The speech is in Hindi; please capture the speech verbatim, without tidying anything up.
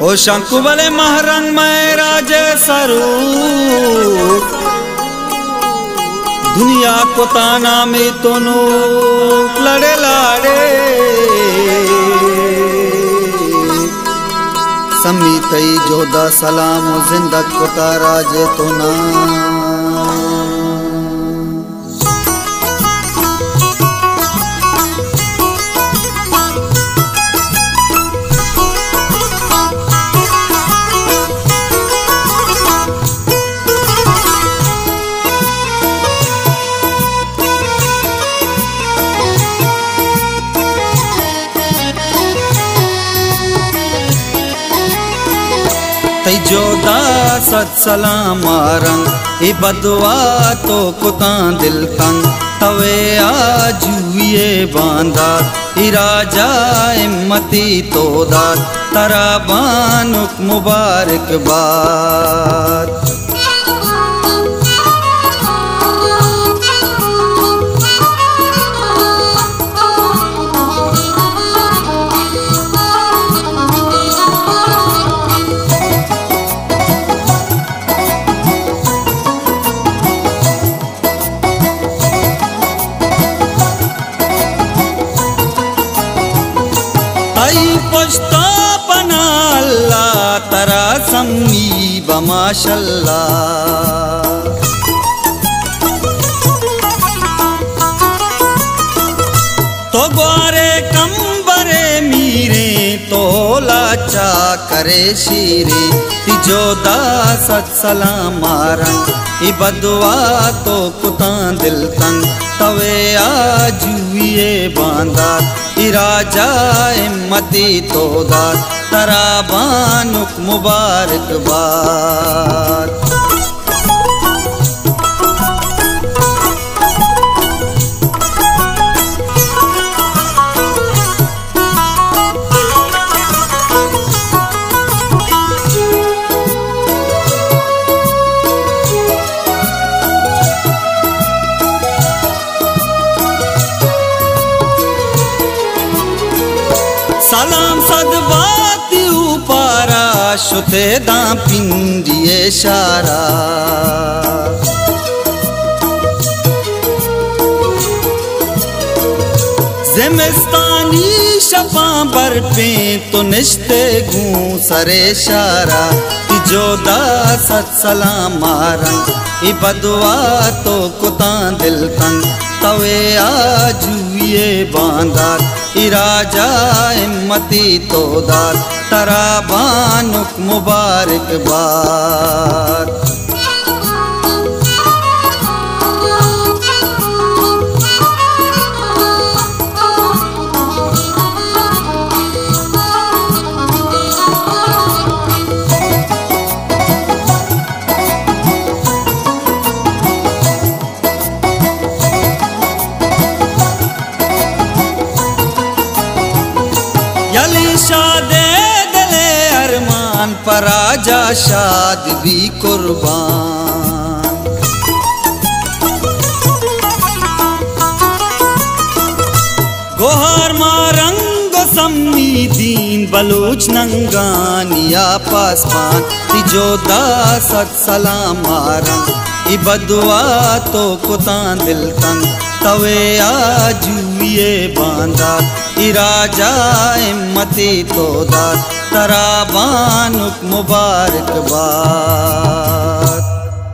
ओ शंकु बले महरंग में राजे स्वरूप दुनिया को ताना में तोनो लड़े लाड़े समीतई जोदा सलाम जिंदत को ताराजे तो ना तई जोदा सत सलाम रंग ए बदवा तो कुता दिल तंग तवे आजुए बांधा ई राजा इम्मती तो दात तरा बानुक मुबारक बात पछता बना अल्लाह तरा सम्मी बमाशल्लाह तो ग्वारे कंबरे मीरे तो लाचा करे शीरे तिजोदा सत सलाम रंग ई बदवा तो कुता दिल तंग तवे आजुए बांधा ई राजा इम्मती तो दात तरा बानुक मुबारक बात सलाम सदवाती उपारा शुते दा पिंडिये शारा ज़िमिस्तानी शपा बरपे तो निश्ते गूं सरे शारा तिजोदा सत सलाम रंग ई बदवा तो कुता दिल तंग तवे आजुए बांधा ई राजा इम्मती तो दात तरा बानुक मुबारक बात शादे दले अरमान पर आजा शाद भी कुर्बान गोहर मारंग सम्मी दीन बलूच नंगानिया पासपान तिजोदा सत सलाम रंग ई बदवा तो कुता दिल तंग तवे आजुए बांधा ई राजा इम्मती तो दात तरा बानुक मुबारक बात